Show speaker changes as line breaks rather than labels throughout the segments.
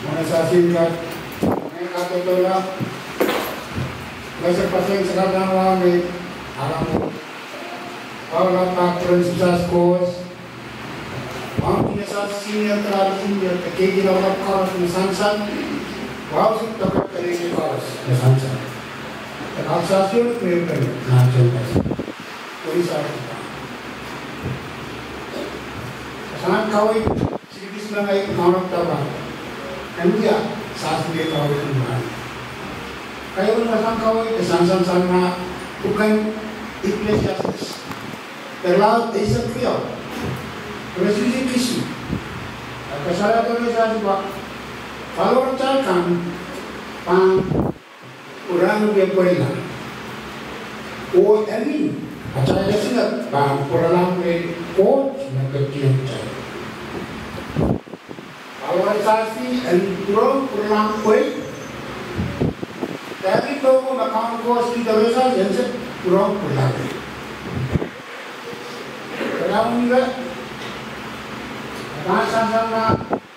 Mana sasingat, mereka totola, masa pasang sekarang lagi, alam, kalau tak prinsip kos, mampu sasinya terlalu dia kegi lawan kau misalnya, wow sih tak kegi kau misalnya, kalau sasinya mereka nak jelas, polisi sangat kau sedikit sebenarnya orang tabah. Kemudian saat dia kawin kembali, kayak orang pasang kawin kesan sana bukan ikhlas terlalu isakriau, presisi kisu. Kesalahan itu saya juga kalau cakap pang orang dia berilah, oh ini acara sih pang orang dia coach nak kian cakap. Organisasi kurang kuat, tapi kalau macam kos di desa jenis kurang kuat. Kalau enggak, bahasa sama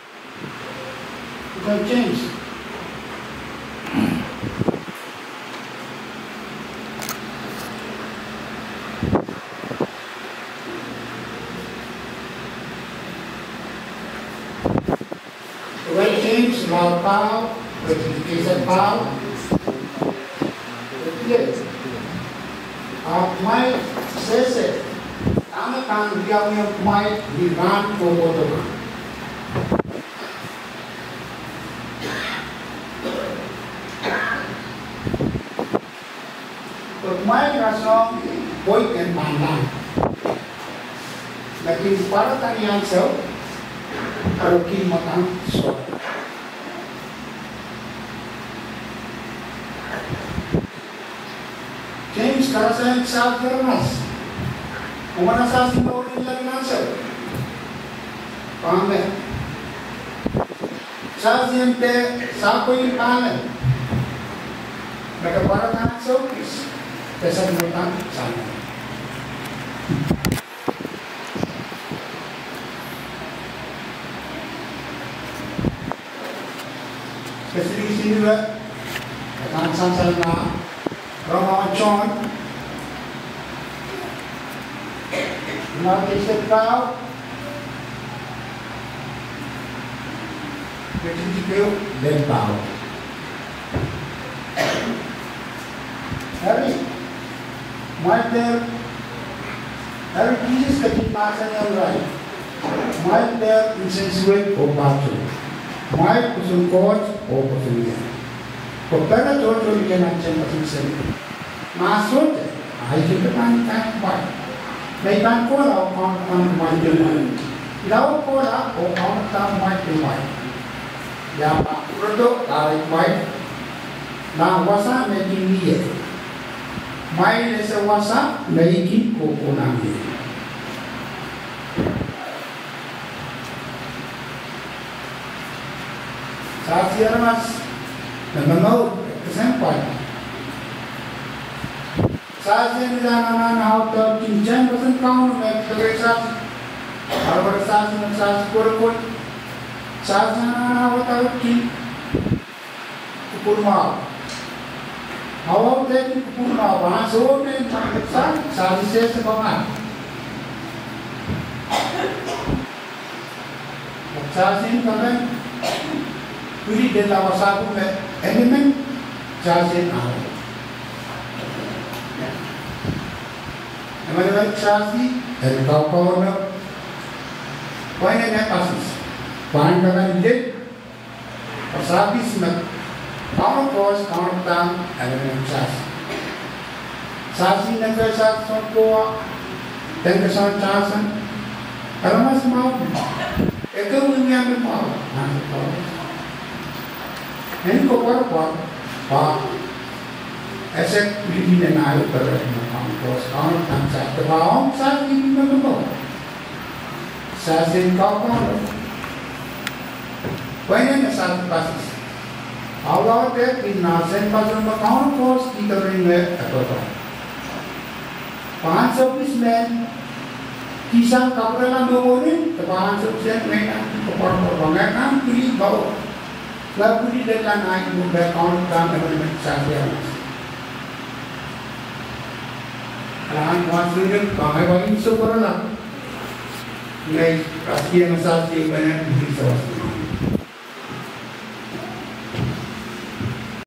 bukan change. Change law power, education power. Yes. My says kami kan dia yang my divan kokodo. My rasong boy kan pandang. Lakin para tanian sel arukin matang so. James karasa sa firmas. Umana sa sinorin lang nasa. Pame. Sa siyente sa ko'y panen. Nagkaparang sa office. Kesa nutang sana. Kasi sino ba? Nakansang na Roma John, United Cow, then Pow. Harry, Harry Jesus katipasan yang right. Michael insensuate o bato. Mike kusungkot o kusungian. Pagkala toto ikan ancam pasang seri, masuk, ayah kita kan baik. Baikkan kola orang baik dengan, lau kola orang baik dengan. Ya pak, produk tarik baik, nah wasa making dia, main esa wasa making kokonang dia. Saat siapa mas? Mengenal kesempat. Saat ini jangan auto cincin pesan kamu terlihat. Kalau bersaksi mensaksi kurang, saat jangan auto cin kurma. Awak tadi kurma bahasa ni macam saat saya sebangat. Saat ini kan Puri dalam wasapu elemen jasin awal. Elemen jasi dari kau na, poin yang pasis, poin dengan ide, wasapis na, kau kos kau tang elemen jasi. Jasi negara Sounkohwa Dengkeson Johnson, kalau masih mau, ekonomi yang mau, nanti kau. Ini kok pak, esek ini naik terus macam kos kau tangsa terbawa saya ini macam saya singkau kau, banyak satu pasis, awal dek inasen pasal macam kos kita ringgit atau apa, 500 kisah kapalan domorin, 500 mereka kepada orang kan pilih bawa. lagu di dekat naik muda kawan kami dengan saya. Alang masuknya bahaya bagi sekolah. Ngai kasihan sahaja banyak di sini.